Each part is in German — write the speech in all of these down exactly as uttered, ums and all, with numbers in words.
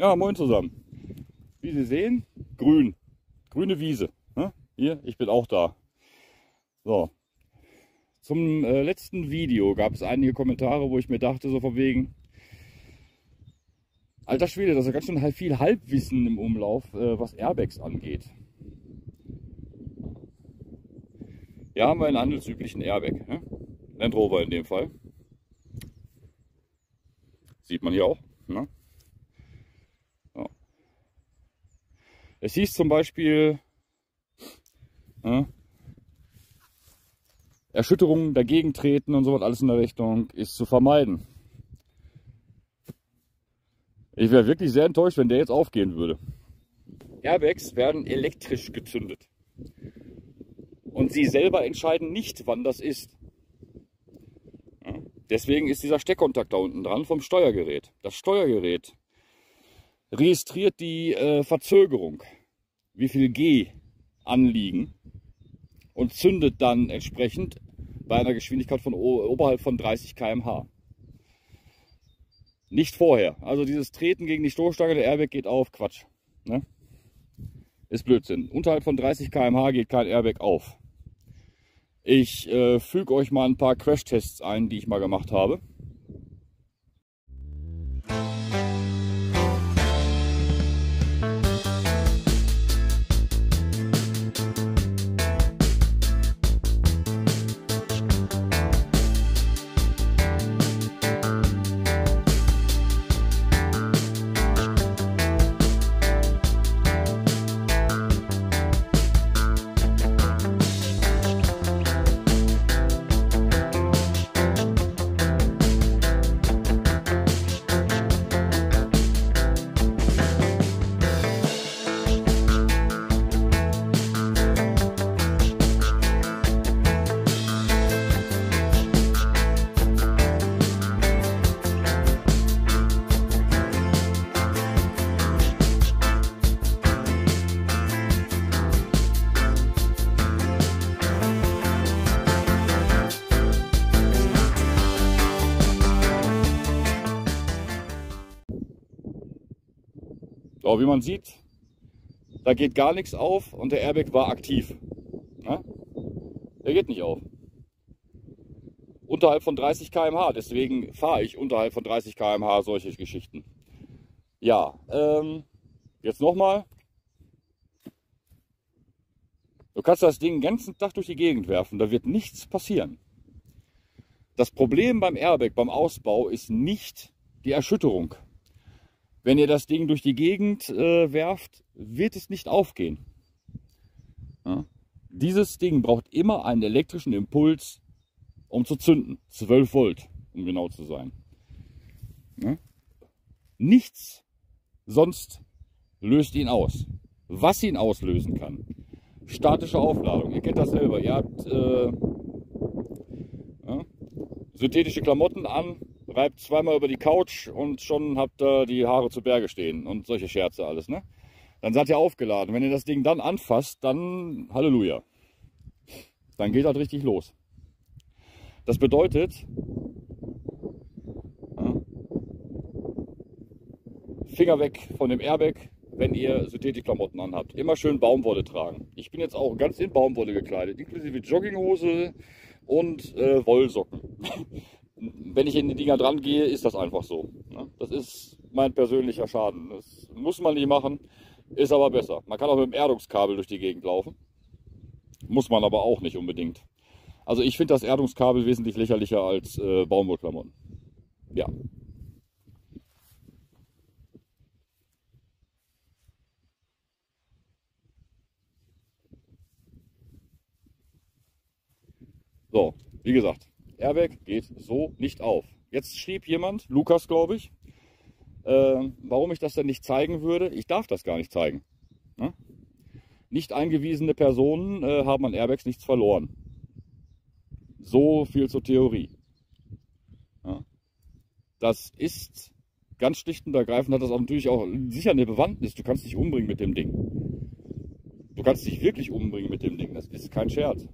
Ja, moin zusammen. Wie Sie sehen, grün. Grüne Wiese. Ne? Hier, ich bin auch da. So. Zum äh, letzten Video gab es einige Kommentare, wo ich mir dachte, so von wegen, alter Schwede, das ist ja ganz schön viel Halbwissen im Umlauf, äh, was Airbags angeht. Hier haben wir einen handelsüblichen Airbag. Ne? Land Rover in dem Fall. Sieht man hier auch. Ne? Ja. Es hieß zum Beispiel, ja, Erschütterungen dagegen treten und so was, alles in der Richtung ist zu vermeiden. Ich wäre wirklich sehr enttäuscht, wenn der jetzt aufgehen würde. Airbags werden elektrisch gezündet. Und Sie selber entscheiden nicht, wann das ist. Ja, deswegen ist dieser Steckkontakt da unten dran vom Steuergerät. Das Steuergerät registriert die äh, Verzögerung, wie viel G anliegen, und zündet dann entsprechend bei einer Geschwindigkeit von oberhalb von dreißig Kilometer pro Stunde. Nicht vorher. Also dieses Treten gegen die Stoßstange, der Airbag geht auf, Quatsch. Ne? Ist Blödsinn. Unterhalb von dreißig Kilometer pro Stunde geht kein Airbag auf. Ich äh, füge euch mal ein paar Crashtests ein, die ich mal gemacht habe. So, wie man sieht, da geht gar nichts auf und der Airbag war aktiv. Ja? Der geht nicht auf. Unterhalb von dreißig Kilometer pro Stunde, deswegen fahre ich unterhalb von dreißig Kilometer pro Stunde solche Geschichten. Ja, ähm, jetzt nochmal. Du kannst das Ding den ganzen Tag durch die Gegend werfen, da wird nichts passieren. Das Problem beim Airbag, beim Ausbau, ist nicht die Erschütterung. Wenn ihr das Ding durch die Gegend äh, werft, wird es nicht aufgehen. Ja? Dieses Ding braucht immer einen elektrischen Impuls, um zu zünden. zwölf Volt, um genau zu sein. Ja? Nichts sonst löst ihn aus. Was ihn auslösen kann: statische Aufladung. Ihr kennt das selber. Ihr habt äh, ja, synthetische Klamotten an, reibt zweimal über die Couch und schon habt ihr die Haare zu Berge stehen und solche Scherze alles. Ne? Dann seid ihr aufgeladen. Wenn ihr das Ding dann anfasst, dann Halleluja. Dann geht das richtig los. Das bedeutet, ja, Finger weg von dem Airbag, wenn ihr synthetische Klamotten anhabt. Immer schön Baumwolle tragen. Ich bin jetzt auch ganz in Baumwolle gekleidet, inklusive Jogginghose und äh, Wollsocken. Wenn ich in die Dinger dran gehe, ist das einfach so. Das ist mein persönlicher Schaden. Das muss man nicht machen, ist aber besser. Man kann auch mit dem Erdungskabel durch die Gegend laufen. Muss man aber auch nicht unbedingt. Also ich finde das Erdungskabel wesentlich lächerlicher als äh, Baumwollklamotten. Ja. So, wie gesagt, Airbag geht so nicht auf. Jetzt schrieb jemand, Lukas glaube ich, äh, warum ich das denn nicht zeigen würde. Ich darf das gar nicht zeigen. Ne? Nicht eingewiesene Personen äh, haben an Airbags nichts verloren. So viel zur Theorie. Ja. Das ist ganz schlicht und ergreifend, hat das auch natürlich auch sicher eine Bewandtnis. Du kannst dich umbringen mit dem Ding. Du kannst dich wirklich umbringen mit dem Ding. Das ist kein Scherz.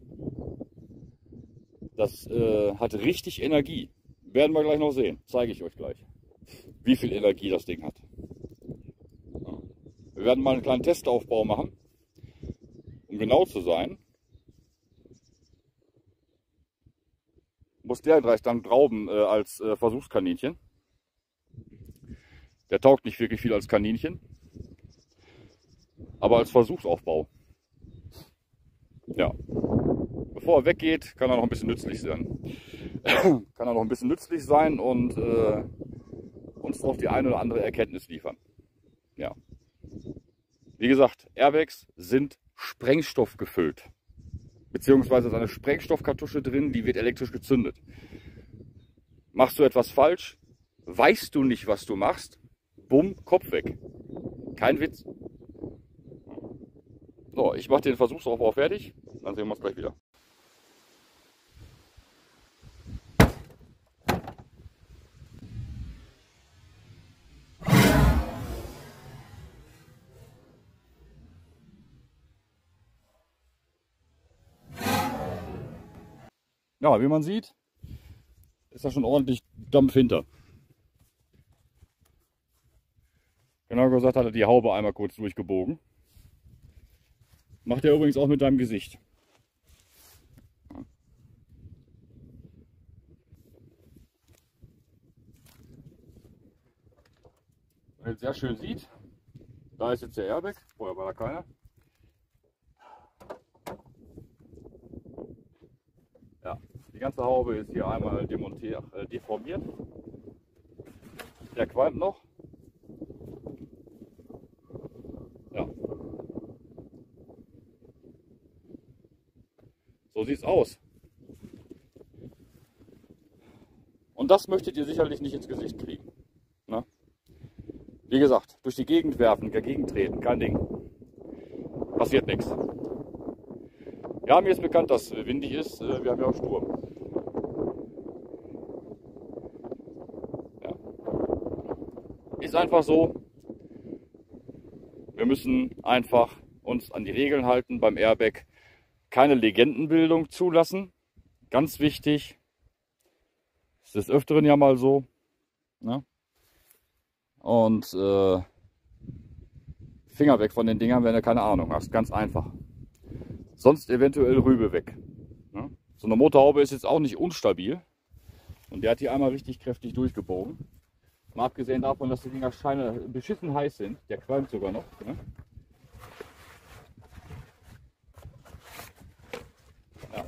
Das äh, hat richtig Energie. Werden wir gleich noch sehen. Zeige ich euch gleich, wie viel Energie das Ding hat. Wir werden mal einen kleinen Testaufbau machen, um genau zu sein. Muss der gleich dann Trauben äh, als äh, Versuchskaninchen. Der taugt nicht wirklich viel als Kaninchen, aber als Versuchsaufbau. Ja. Bevor er weggeht, kann er noch ein bisschen nützlich sein. kann er noch ein bisschen nützlich sein und äh, uns noch die eine oder andere Erkenntnis liefern. Ja. Wie gesagt, Airbags sind sprengstoffgefüllt. Beziehungsweise ist eine Sprengstoffkartusche drin, die wird elektrisch gezündet. Machst du etwas falsch, weißt du nicht, was du machst, bumm, Kopf weg. Kein Witz. So, ich mache den Versuchsaufbau fertig, dann sehen wir uns gleich wieder. Ja, wie man sieht, ist da schon ordentlich Dampf hinter. Genau gesagt hat er die Haube einmal kurz durchgebogen. Macht er übrigens auch mit deinem Gesicht. Wenn man jetzt sehr schön sieht, da ist jetzt der Airbag, vorher war da keiner. Ja, die ganze Haube ist hier einmal demontiert, äh, deformiert. Der qualmt noch. Ja. So sieht es aus. Und das möchtet ihr sicherlich nicht ins Gesicht kriegen. Ne? Wie gesagt, durch die Gegend werfen, dagegen treten, kein Ding. Passiert nichts. Ja, mir ist bekannt, dass es windig ist. Wir haben ja auch Sturm. Ja. Ist einfach so. Wir müssen einfach uns an die Regeln halten beim Airbag. Keine Legendenbildung zulassen. Ganz wichtig. Ist des Öfteren ja mal so. Ne? Und äh, Finger weg von den Dingern, wenn du keine Ahnung hast. Ganz einfach. Sonst eventuell Rübe weg. Ne? So eine Motorhaube ist jetzt auch nicht unstabil. Und der hat hier einmal richtig kräftig durchgebogen. Mal abgesehen davon, dass die Dinger scheine beschissen heiß sind. Der qualmt sogar noch. Ne? Ja.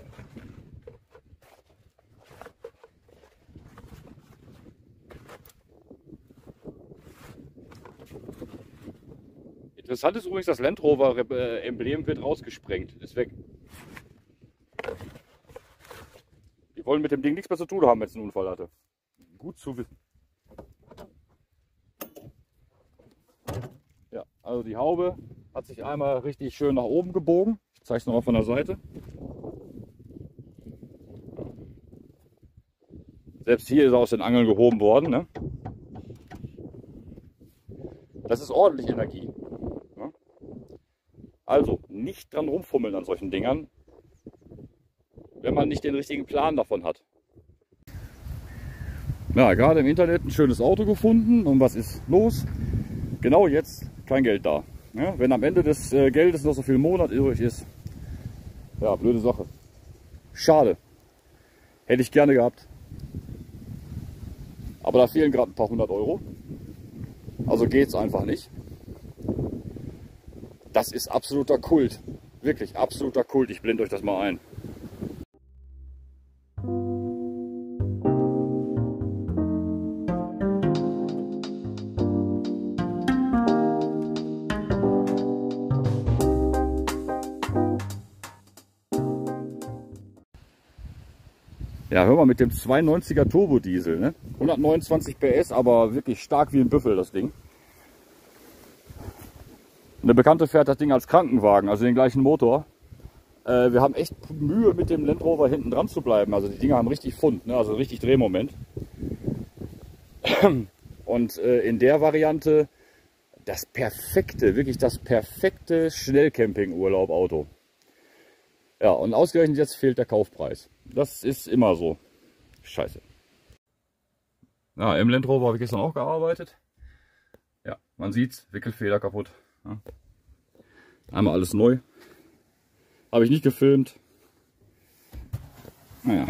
Interessant ist übrigens, das Land Rover Emblem wird rausgesprengt, ist weg. Die wollen mit dem Ding nichts mehr zu tun haben, wenn es einen Unfall hatte. Gut zu wissen. Ja, also die Haube hat sich einmal richtig schön nach oben gebogen. Ich zeige es noch mal von der Seite. Selbst hier ist er aus den Angeln gehoben worden. Ne? Das ist ordentlich Energie. Also nicht dran rumfummeln an solchen Dingern, wenn man nicht den richtigen Plan davon hat. Ja, gerade im Internet ein schönes Auto gefunden. Und was ist los? Genau jetzt kein Geld da. Ja, wenn am Ende des äh, Geldes noch so viel Monat übrig ist, ja, blöde Sache. Schade. Hätte ich gerne gehabt. Aber da fehlen gerade ein paar hundert Euro. Also geht es einfach nicht. Das ist absoluter Kult. Wirklich absoluter Kult. Ich blende euch das mal ein. Ja, hör mal, mit dem zweiundneunziger Turbo Diesel, ne? hundertneunundzwanzig P S, aber wirklich stark wie ein Büffel, das Ding. Eine Bekannte fährt das Ding als Krankenwagen, also den gleichen Motor. Äh, wir haben echt Mühe, mit dem Land Rover hinten dran zu bleiben. Also die Dinger haben richtig Pfund, ne? Also richtig Drehmoment. Und äh, in der Variante das perfekte, wirklich das perfekte Schnellcamping-Urlaub-Auto. Ja, und ausgerechnet jetzt fehlt der Kaufpreis. Das ist immer so. Scheiße. Ja, im Land Rover habe ich gestern auch gearbeitet. Ja, man sieht's, Wickelfeder kaputt. Ja. Einmal alles neu. Habe ich nicht gefilmt. Naja.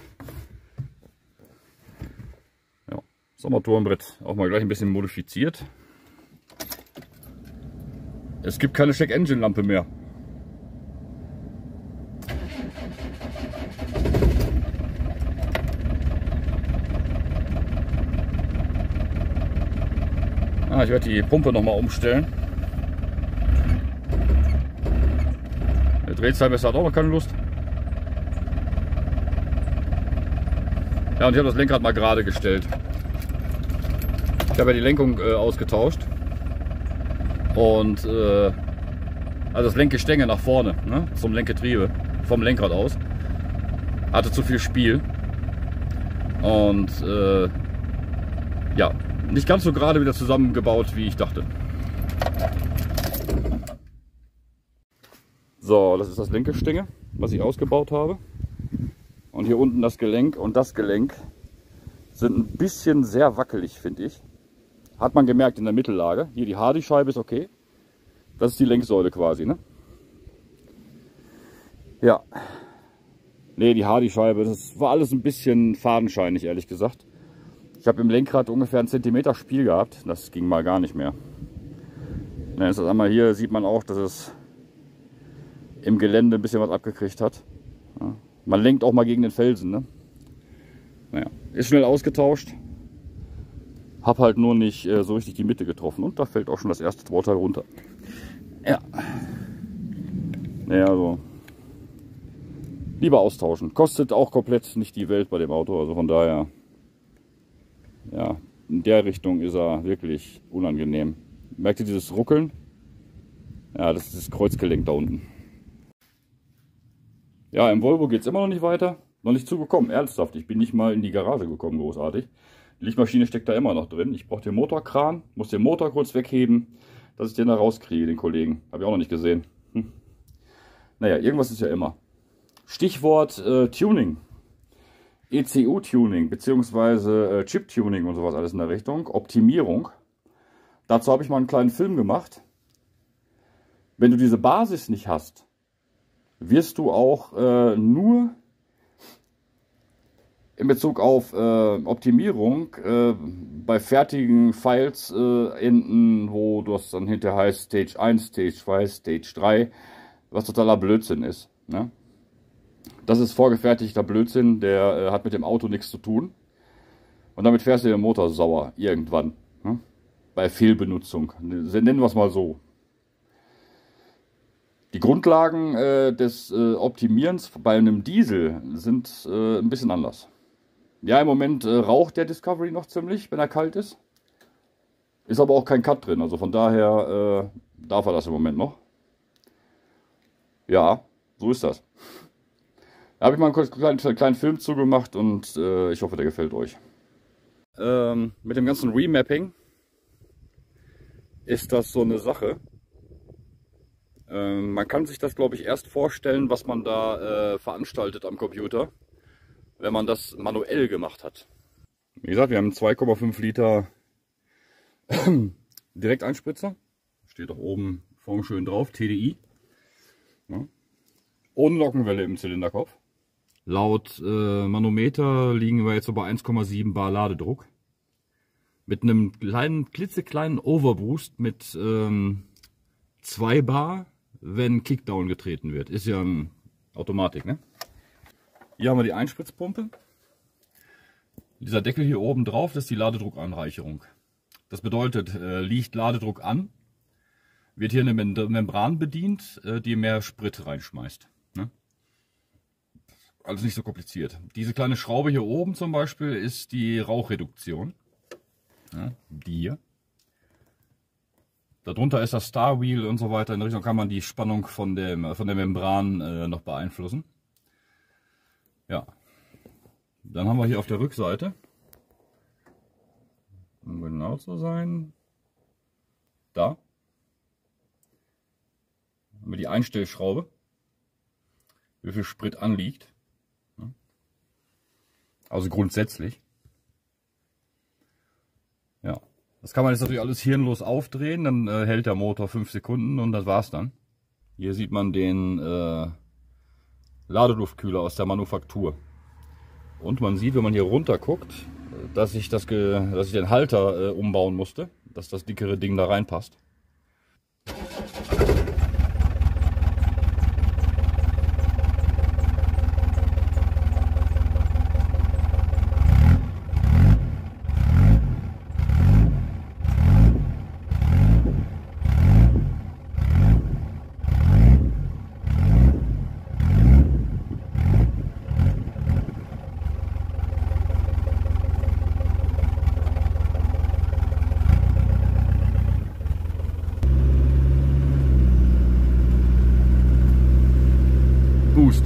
Ja. Das Armaturenbrett auch mal gleich ein bisschen modifiziert. Es gibt keine Check-Engine-Lampe mehr. Ah, ich werde die Pumpe noch mal umstellen. Der Drehzahlmesser hat auch noch keine Lust. Ja, und ich habe das Lenkrad mal gerade gestellt. Ich habe ja die Lenkung äh, ausgetauscht. Und äh, also das Lenkgestänge nach vorne, ne, zum Lenkgetriebe, vom Lenkrad aus. Hatte zu viel Spiel. Und äh, ja, nicht ganz so gerade wieder zusammengebaut, wie ich dachte. So, das ist das Lenkgestänge, was ich ausgebaut habe. Und hier unten das Gelenk und das Gelenk sind ein bisschen sehr wackelig, finde ich. Hat man gemerkt in der Mittellage. Hier die Hardy-Scheibe ist okay. Das ist die Lenksäule quasi, ne? Ja. Ne, die Hardy-Scheibe, das war alles ein bisschen fadenscheinig, ehrlich gesagt. Ich habe im Lenkrad ungefähr einen Zentimeter Spiel gehabt. Das ging mal gar nicht mehr. Dann ist das einmal hier, sieht man auch, dass es im Gelände ein bisschen was abgekriegt hat. Ja. Man lenkt auch mal gegen den Felsen, ne? Naja, ist schnell ausgetauscht. Hab halt nur nicht äh, so richtig die Mitte getroffen. Und da fällt auch schon das erste Bauteil runter. Ja. Naja, also. Lieber austauschen. Kostet auch komplett nicht die Welt bei dem Auto. Also von daher. Ja, in der Richtung ist er wirklich unangenehm. Merkt ihr dieses Ruckeln? Ja, das ist das Kreuzgelenk da unten. Ja, im Volvo geht es immer noch nicht weiter. Noch nicht zugekommen, ernsthaft. Ich bin nicht mal in die Garage gekommen, großartig. Die Lichtmaschine steckt da immer noch drin. Ich brauche den Motorkran, muss den Motor kurz wegheben, dass ich den da rauskriege, den Kollegen. Habe ich auch noch nicht gesehen. Hm. Naja, irgendwas ist ja immer. Stichwort äh, Tuning. E C U-Tuning bzw. äh, Chip-Tuning und sowas alles in der Richtung. Optimierung. Dazu habe ich mal einen kleinen Film gemacht. Wenn du diese Basis nicht hast, wirst du auch äh, nur in Bezug auf äh, Optimierung äh, bei fertigen Files äh, enden, wo das dann hinterher heißt Stage eins, Stage zwei, Stage drei, was totaler Blödsinn ist. Ne? Das ist vorgefertigter Blödsinn, der äh, hat mit dem Auto nichts zu tun. Und damit fährst du den Motor sauer irgendwann. Ne? Bei Fehlbenutzung. Nennen wir es mal so. Die Grundlagen äh, des äh, Optimierens bei einem Diesel sind äh, ein bisschen anders. Ja, im Moment äh, raucht der Discovery noch ziemlich, wenn er kalt ist. Ist aber auch kein Cut drin, also von daher äh, darf er das im Moment noch. Ja, so ist das. Da habe ich mal einen kleinen, kleinen Film zugemacht und äh, ich hoffe, der gefällt euch. Ähm, mit dem ganzen Remapping ist das so eine Sache. Ähm, man kann sich das, glaube ich, erst vorstellen, was man da äh, veranstaltet am Computer, wenn man das manuell gemacht hat. Wie gesagt, wir haben einen zwei Komma fünf Liter Direkteinspritzer. Steht auch oben vorn schön drauf, T D I. Ja. Ohne Nockenwelle im Zylinderkopf. Laut äh, Manometer liegen wir jetzt so bei eins Komma sieben Bar Ladedruck. Mit einem kleinen, klitzekleinen Overboost mit ähm, zwei Bar, wenn Kickdown getreten wird. Ist ja eine Automatik, ne? Hier haben wir die Einspritzpumpe. Dieser Deckel hier oben drauf, das ist die Ladedruckanreicherung. Das bedeutet, äh, liegt Ladedruck an, wird hier eine Mem Membran bedient, äh, die mehr Sprit reinschmeißt. Ne? Also nicht so kompliziert. Diese kleine Schraube hier oben zum Beispiel ist die Rauchreduktion. Ja, die hier. Darunter ist das Star Wheel und so weiter. In der Richtung kann man die Spannung von, dem, von der Membran äh, noch beeinflussen. Ja. Dann haben wir hier auf der Rückseite, um genau zu sein, da haben wir die Einstellschraube, wie viel Sprit anliegt. Also grundsätzlich. Ja. Das kann man jetzt natürlich alles hirnlos aufdrehen, dann äh, hält der Motor fünf Sekunden und das war's dann. Hier sieht man den äh, Ladeluftkühler aus der Manufaktur. Und man sieht, wenn man hier runter guckt, dass ich, das ge dass ich den Halter äh, umbauen musste, dass das dickere Ding da reinpasst. Boost.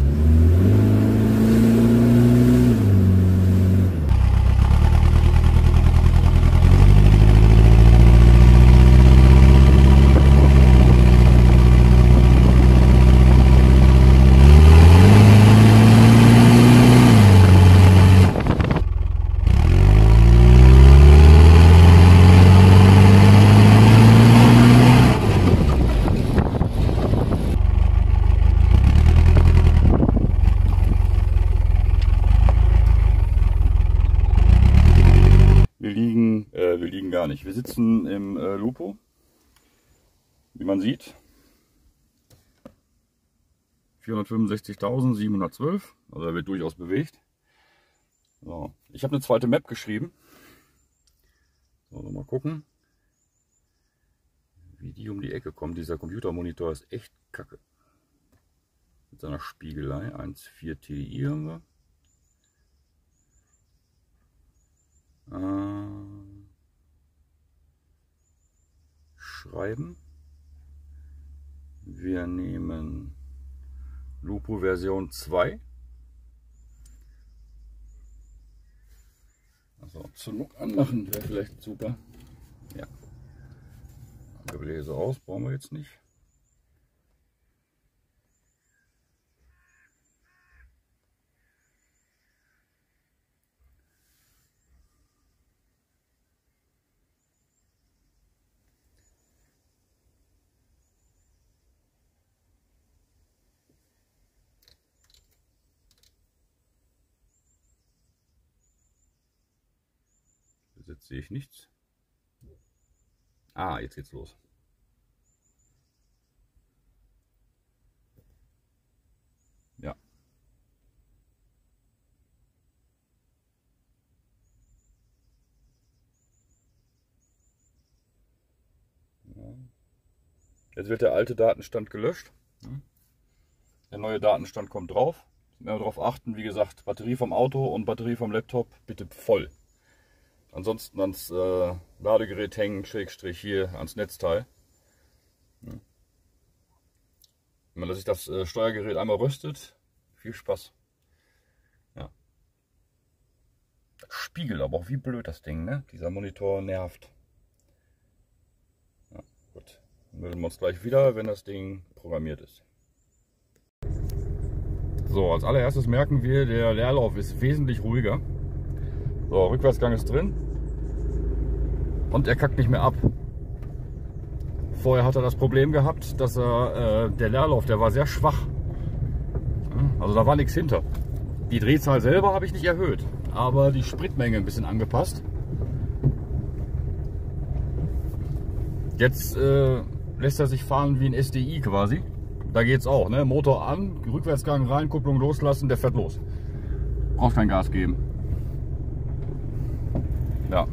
Wir liegen, äh, wir liegen gar nicht. Wir sitzen im äh, Lupo, wie man sieht. vierhundertfünfundsechzigtausendsiebenhundertzwölf, also er wird durchaus bewegt. So. Ich habe eine zweite Map geschrieben. So, mal gucken, wie die um die Ecke kommt. Dieser Computermonitor ist echt kacke. Mit seiner Spiegelei. eins Komma vier T I haben wir. Schreiben. Wir nehmen Lupo Version zwei. Also Zunuk anmachen wäre vielleicht super. Ja. Gebläse aus, brauchen wir jetzt nicht. Jetzt sehe ich nichts. Ah, jetzt geht's los. Ja. Jetzt wird der alte Datenstand gelöscht. Der neue Datenstand kommt drauf. Mehr darauf achten, wie gesagt, Batterie vom Auto und Batterie vom Laptop bitte voll. Ansonsten ans äh, Ladegerät hängen, Schrägstrich hier ans Netzteil. Ja. Wenn man sich das äh, Steuergerät einmal röstet, viel Spaß. Ja. Spiegel aber auch wie blöd das Ding, ne? Dieser Monitor nervt. Ja, gut. Dann melden wir uns gleich wieder, wenn das Ding programmiert ist. So, als allererstes merken wir, der Leerlauf ist wesentlich ruhiger. So, Rückwärtsgang ist drin und er kackt nicht mehr ab. Vorher hat er das Problem gehabt, dass er, äh, der Leerlauf, der war sehr schwach. Also da war nichts hinter. Die Drehzahl selber habe ich nicht erhöht, aber die Spritmenge ein bisschen angepasst. Jetzt äh, lässt er sich fahren wie ein S D I quasi. Da geht's auch, ne? Motor an, Rückwärtsgang rein, Kupplung loslassen, der fährt los. Braucht kein Gas geben. Ja.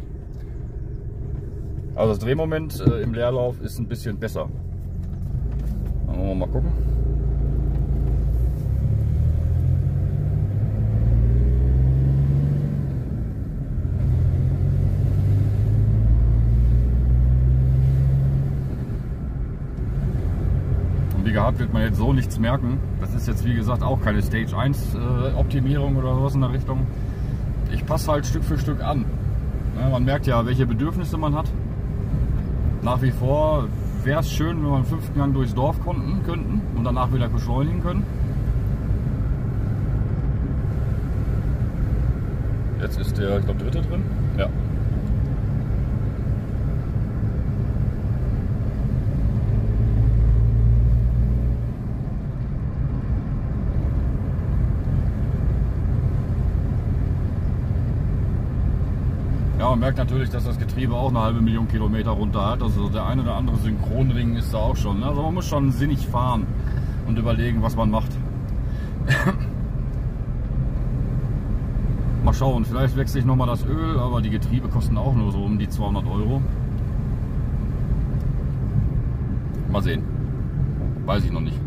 Also das Drehmoment äh, im Leerlauf ist ein bisschen besser. Dann wollen wir mal gucken. Und wie gehabt wird man jetzt so nichts merken. Das ist jetzt wie gesagt auch keine Stage eins äh, Optimierung oder sowas in der Richtung. Ich passe halt Stück für Stück an. Ja, man merkt ja, welche Bedürfnisse man hat. Nach wie vor wäre es schön, wenn wir einen fünften Gang durchs Dorf konnten, könnten und danach wieder beschleunigen können. Jetzt ist der, ich glaube, dritte drin. Ja. man merkt natürlich, dass das Getriebe auch eine halbe Million Kilometer runter hat. Also der eine oder andere Synchronring ist da auch schon. Also man muss schon sinnig fahren und überlegen, was man macht. Mal schauen, vielleicht wechsle ich nochmal das Öl, aber die Getriebe kosten auch nur so um die zweihundert Euro. Mal sehen. Weiß ich noch nicht.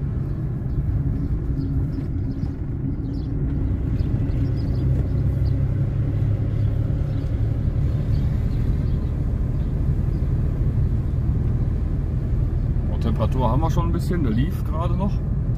Und Temperatur haben wir schon ein bisschen, der lief gerade noch.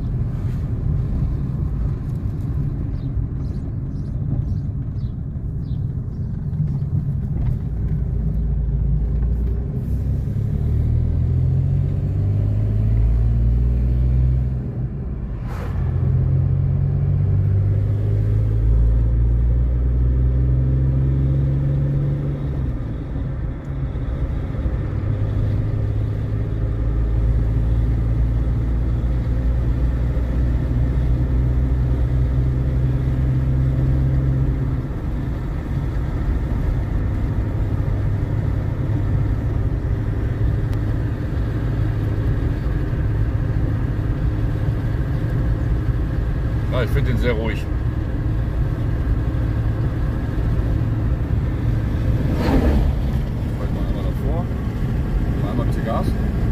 Ja, ich finde ihn sehr ruhig. Mal einmal davor, mal einmal mit Gas.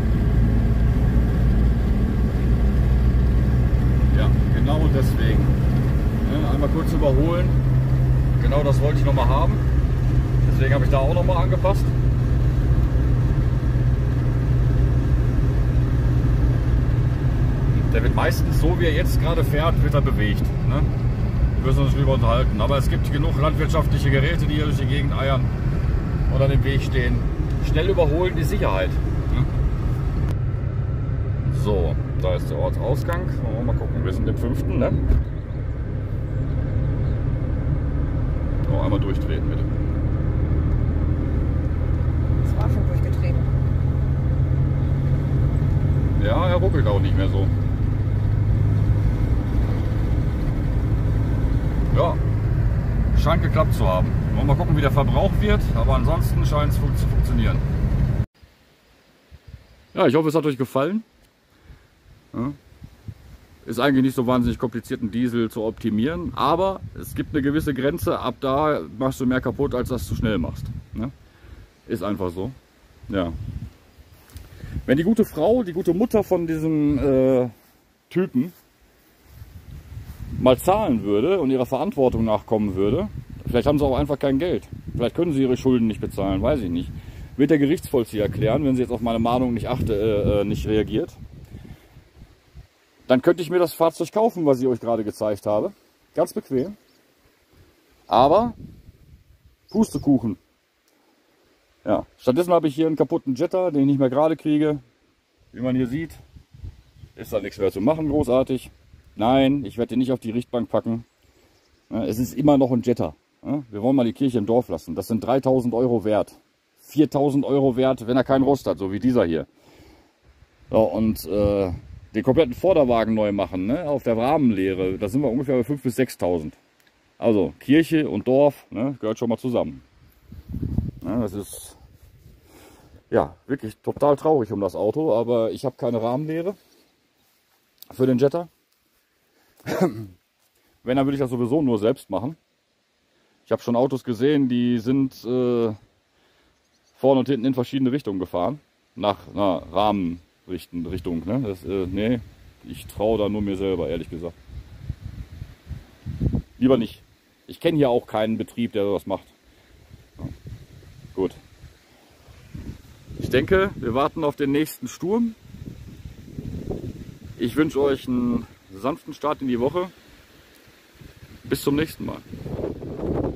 Ja, genau deswegen. Ja, einmal kurz überholen. Genau das wollte ich noch mal haben. Deswegen habe ich da auch noch mal angepasst. Der wird meistens, so wie er jetzt gerade fährt, wird er bewegt. Ne? Wir müssen uns drüber unterhalten. Aber es gibt genug landwirtschaftliche Geräte, die hier durch die Gegend eiern oder im Weg stehen. Schnell überholen die Sicherheit. Ne? So, da ist der Ortsausgang. Wollen wir mal gucken. Wir sind im fünften. Ne? Noch einmal durchtreten, bitte. Das war schon durchgetreten. Ja, er ruckelt auch nicht mehr so. Ja, scheint geklappt zu haben. Wollen wir mal gucken, wie der Verbrauch wird, aber ansonsten scheint es zu funktionieren. Ja, ich hoffe, es hat euch gefallen. Ja. Ist eigentlich nicht so wahnsinnig kompliziert, einen Diesel zu optimieren, aber es gibt eine gewisse Grenze, ab da machst du mehr kaputt, als dass du schnell machst. Ne? Ist einfach so. Ja. Wenn die gute Frau, die gute Mutter von diesem äh, Typen mal zahlen würde und ihrer Verantwortung nachkommen würde, vielleicht haben sie auch einfach kein Geld. Vielleicht können sie ihre Schulden nicht bezahlen, weiß ich nicht. Wird der Gerichtsvollzieher erklären, wenn sie jetzt auf meine Mahnung nicht achte, äh, nicht reagiert. Dann könnte ich mir das Fahrzeug kaufen, was ich euch gerade gezeigt habe. Ganz bequem. Aber Pustekuchen. Ja, stattdessen habe ich hier einen kaputten Jetta, den ich nicht mehr gerade kriege. Wie man hier sieht, ist da nichts mehr zu machen, großartig. Nein, ich werde den nicht auf die Richtbank packen. Es ist immer noch ein Jetta. Wir wollen mal die Kirche im Dorf lassen. Das sind dreitausend Euro wert. viertausend Euro wert, wenn er keinen Rost hat, so wie dieser hier. So, und äh, den kompletten Vorderwagen neu machen, ne, auf der Rahmenlehre, da sind wir ungefähr bei fünftausend bis sechstausend. Also Kirche und Dorf, ne, gehört schon mal zusammen. Ja, das ist ja wirklich total traurig um das Auto, aber ich habe keine Rahmenlehre für den Jetta. Wenn, dann würde ich das sowieso nur selbst machen. Ich habe schon Autos gesehen, die sind äh, vorne und hinten in verschiedene Richtungen gefahren. Nach einer Rahmenrichtung. Ne? Das, äh, nee, ich traue da nur mir selber, ehrlich gesagt. Lieber nicht. Ich kenne hier auch keinen Betrieb, der sowas macht. Ja. Gut. Ich denke, wir warten auf den nächsten Sturm. Ich wünsche euch einen sanften Start in die Woche. Bis zum nächsten Mal.